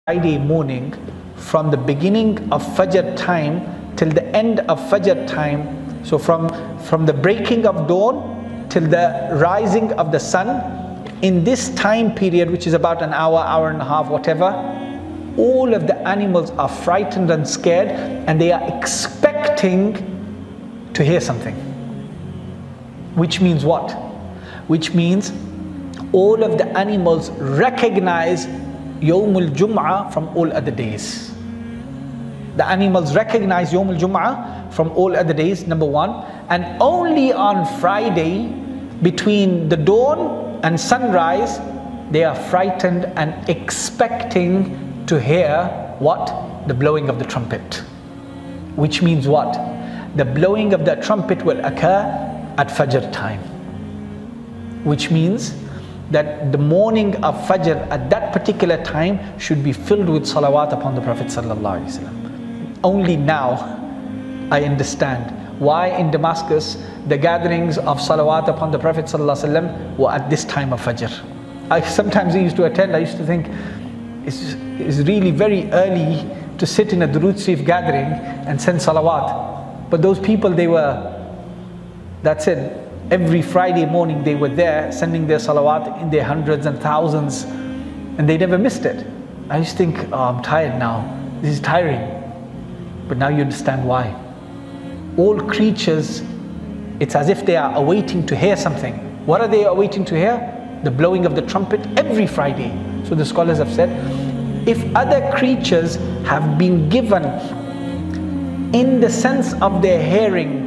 Friday morning, from the beginning of Fajr time till the end of Fajr time, so from the breaking of dawn till the rising of the sun, in this time period, which is about an hour, hour and a half, whatever, all of the animals are frightened and scared, and they are expecting to hear something. Which means what? Which means all of the animals recognize Yawmul Jum'ah from all other days. The animals recognize Yawmul Jum'ah from all other days, number one. And only on Friday, between the dawn and sunrise, they are frightened and expecting to hear what? The blowing of the trumpet. Which means what? The blowing of the trumpet will occur at Fajr time. Which means that the morning of Fajr at that particular time should be filled with salawat upon the Prophet ﷺ. Only now I understand why in Damascus the gatherings of salawat upon the Prophet ﷺ were at this time of Fajr. Sometimes I used to attend, I used to think it's really very early to sit in a Durood Sharif gathering and send salawat. But those people, that's it. Every Friday morning they were there sending their salawat in their hundreds and thousands, and they never missed it. I used to think, oh, I'm tired now. This is tiring. But now you understand why. All creatures, it's as if they are awaiting to hear something. What are they awaiting to hear? The blowing of the trumpet every Friday. So the scholars have said, if other creatures have been given in the sense of their hearing,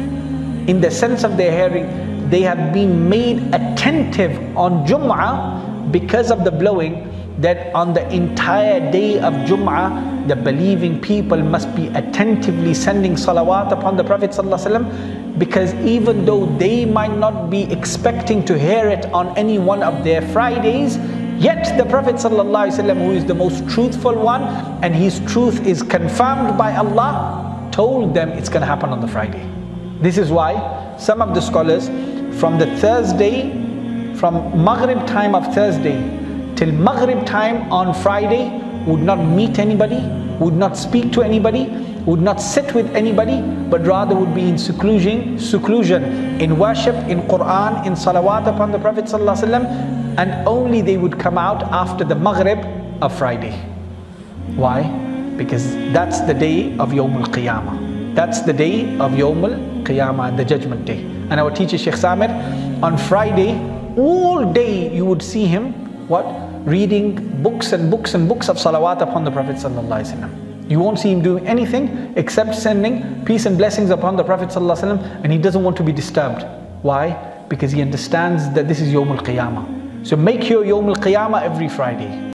they have been made attentive on Jum'ah because of the blowing, that on the entire day of Jum'ah, the believing people must be attentively sending salawat upon the Prophet ﷺ, because even though they might not be expecting to hear it on any one of their Fridays, yet the Prophet ﷺ, who is the most truthful one, and his truth is confirmed by Allah, told them it's going to happen on the Friday. This is why some of the scholars from the Thursday, from Maghrib time of Thursday till Maghrib time on Friday, would not meet anybody, would not speak to anybody, would not sit with anybody, but rather would be in seclusion, in worship, in Quran, in salawat upon the Prophet ﷺ, and only they would come out after the Maghrib of Friday. Why? Because that's the day of Yawmul Qiyamah. That's the day of Yawmul Qiyamah, the judgment day. And our teacher Sheikh Samir, on Friday, all day you would see him, what? Reading books and books and books of salawat upon the Prophet ﷺ. You won't see him doing anything except sending peace and blessings upon the Prophet ﷺ, and he doesn't want to be disturbed. Why? Because he understands that this is Yawmul Qiyamah. So make your Yawmul Qiyamah every Friday.